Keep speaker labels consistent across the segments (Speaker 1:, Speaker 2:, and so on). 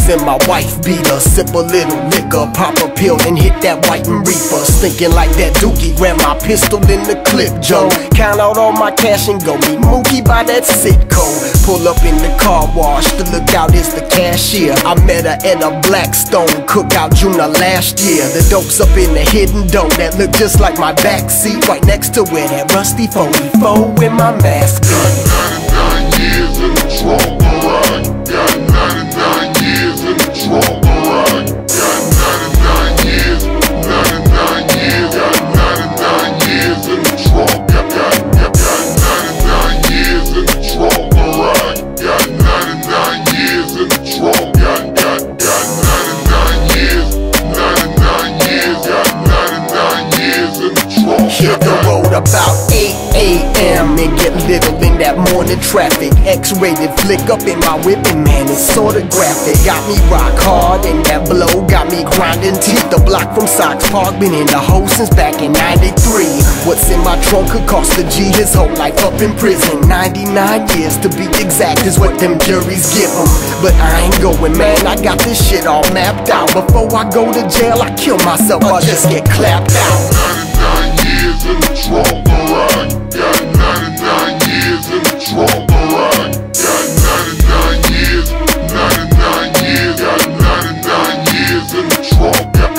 Speaker 1: Benz and my wife beater. Sip a little liquor, pop a pill and hit that white and reefer. Stinking like that dookie, grab my pistol in the clip, Joe. Count out all my cash and go meet Mookie by that Citco. Pull up in the car wash, the lookout is the cashier. I met her at a Blackstone cookout June of last year. The dope's up in the hidden dope that look just like my backseat, right next to where that rusty 44 with my mask be.
Speaker 2: Got 99 years in the trunk, alright. Got 99 years in the trunk, alright. Got 99 years, 99 years, got 99 years in the trunk. Got 99 years in the trunk, alright. Got 99 years in the trunk. Got 99 years, 99 years, got 99 years in the trunk.
Speaker 1: Hit the road about 8 a.m. and get little in that morning traffic. X-rated flick up in my whip and man, it's sorta graphic. Got me rock hard and that blow got me grinding teeth. The block from Sox Park, been in the hole since back in 93. What's in my trunk could cost a G his whole life up in prison. 99 years to be exact is what them juries give him. But I ain't going, man, I got this shit all mapped out. Before I go to jail, I kill myself or just get clapped out.
Speaker 2: 99 years in the trunk, alright. Got 99 years in the trunk, alright. Got 99 years, 99 years, got 99 years in the trunk. Got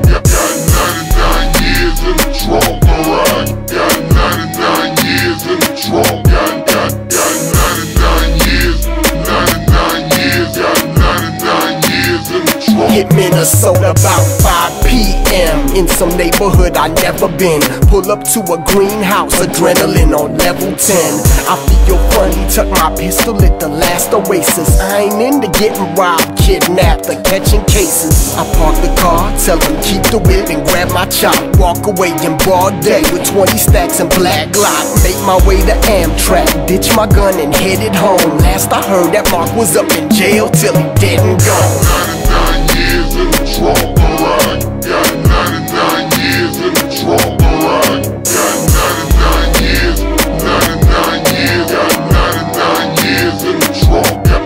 Speaker 2: 99 years in the trunk, alright. Got 99 years in the trunk. Got 99 years, 99 years, got 99 years in the trunk.
Speaker 1: Hit Minnesota about 5 p.m. in some neighborhood I never been. Pull up to a greenhouse, adrenaline on level 10. I feel funny, tuck my pistol at the last oasis. I ain't into getting robbed, kidnapped, or catching cases. I park the car, tell them keep the whip and grab my chop. Walk away in broad day with 20 stacks and black Glock. Make my way to Amtrak, ditch my gun and headed home. Last I heard that Mark was up in jail till he dead and gone.
Speaker 2: 99 years in the trunk, alright. Got 99 years in the trunk, alright. Got 99 years, 99 years, got 99 years in the trunk. Got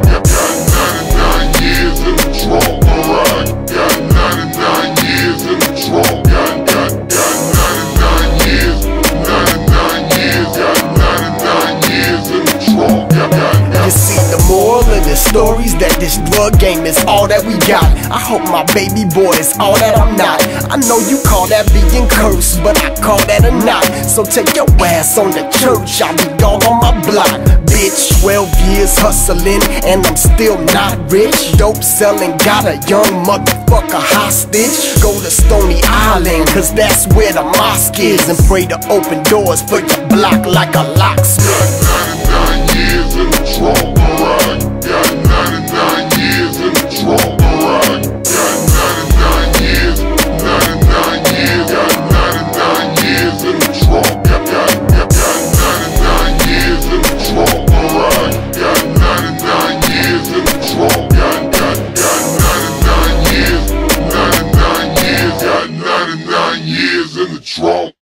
Speaker 2: 99 years in the trunk, alright. Got 99 years in the trunk. Got 99 years, 99 years, got 99 years in the trunk.
Speaker 1: You see, the moral of the story's that this drug game is all that we got. I hope my baby boy is all that I'm not. I know you call that being cursed, but I call that a knot. So take your ass on to church, I'll be all on my block. Bitch, 12 years hustling and I'm still not rich. Dope selling, got a young motherfucker hostage. Go to Stony Island, cause that's where the mosque is, and pray to open doors for your block like a locksmith.
Speaker 2: 99 years in the trunk, alright. Got 99 years in the trunk, alright. Got 99 years, 99 years, got 99 years in the trunk. Got 99 years in the trunk, alright. Got 99 years in the trunk. Got 99 years, 99 years, got 99 years in the trunk.